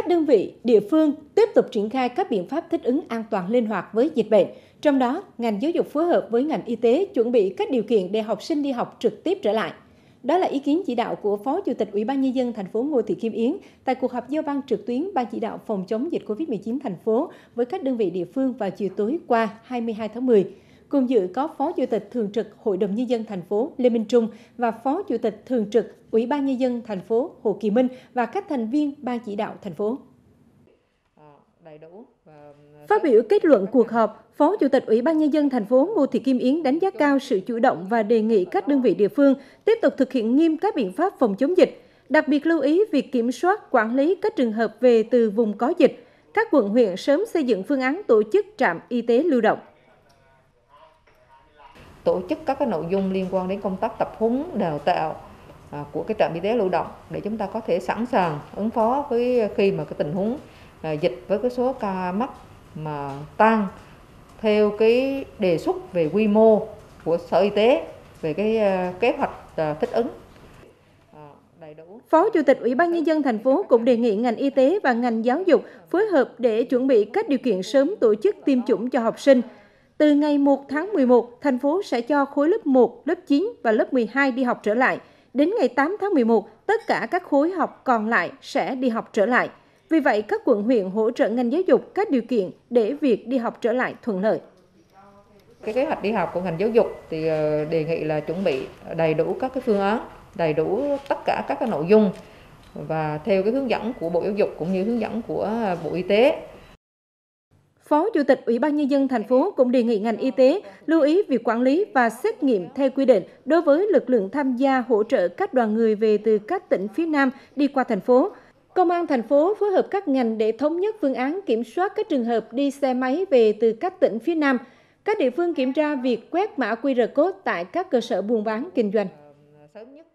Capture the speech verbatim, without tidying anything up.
các đơn vị, địa phương tiếp tục triển khai các biện pháp thích ứng an toàn linh hoạt với dịch bệnh. Trong đó, ngành giáo dục phối hợp với ngành y tế chuẩn bị các điều kiện để học sinh đi học trực tiếp trở lại. Đó là ý kiến chỉ đạo của Phó Chủ tịch Ủy ban Nhân dân thành phố Ngô Thị Kim Yến tại cuộc họp giao ban trực tuyến Ban chỉ đạo phòng chống dịch Covid mười chín thành phố với các đơn vị địa phương vào chiều tối qua hai mươi hai tháng mười. Cùng dự có Phó Chủ tịch Thường trực Hội đồng Nhân dân thành phố Lê Minh Trung và Phó Chủ tịch Thường trực Ủy ban Nhân dân thành phố Hồ Kỳ Minh và các thành viên Ban chỉ đạo thành phố. Phát biểu kết luận cuộc họp, Phó Chủ tịch Ủy ban Nhân dân thành phố Ngô Thị Kim Yến đánh giá cao sự chủ động và đề nghị các đơn vị địa phương tiếp tục thực hiện nghiêm các biện pháp phòng chống dịch, đặc biệt lưu ý việc kiểm soát, quản lý các trường hợp về từ vùng có dịch. Các quận huyện sớm xây dựng phương án tổ chức trạm y tế lưu động. Tổ chức các cái nội dung liên quan đến công tác tập huấn, đào tạo của cái trạm y tế lưu động để chúng ta có thể sẵn sàng ứng phó với khi mà cái tình huống dịch với cái số ca mắc mà tăng theo cái đề xuất về quy mô của Sở Y tế về cái kế hoạch thích ứng. Phó Chủ tịch Ủy ban Nhân dân thành phố cũng đề nghị ngành y tế và ngành giáo dục phối hợp để chuẩn bị các điều kiện sớm tổ chức tiêm chủng cho học sinh. Từ ngày một tháng mười một, thành phố sẽ cho khối lớp một, lớp chín và lớp mười hai đi học trở lại. Đến ngày tám tháng mười một, tất cả các khối học còn lại sẽ đi học trở lại. Vì vậy, các quận huyện hỗ trợ ngành giáo dục các điều kiện để việc đi học trở lại thuận lợi. Cái kế hoạch đi học của ngành giáo dục thì đề nghị là chuẩn bị đầy đủ các cái phương án, đầy đủ tất cả các cái nội dung và theo cái hướng dẫn của Bộ Giáo dục cũng như hướng dẫn của Bộ Y tế. Phó Chủ tịch Ủy ban Nhân dân thành phố cũng đề nghị ngành y tế lưu ý việc quản lý và xét nghiệm theo quy định đối với lực lượng tham gia hỗ trợ các đoàn người về từ các tỉnh phía Nam đi qua thành phố. Công an thành phố phối hợp các ngành để thống nhất phương án kiểm soát các trường hợp đi xe máy về từ các tỉnh phía Nam. Các địa phương kiểm tra việc quét mã quy rờ code tại các cơ sở buôn bán kinh doanh.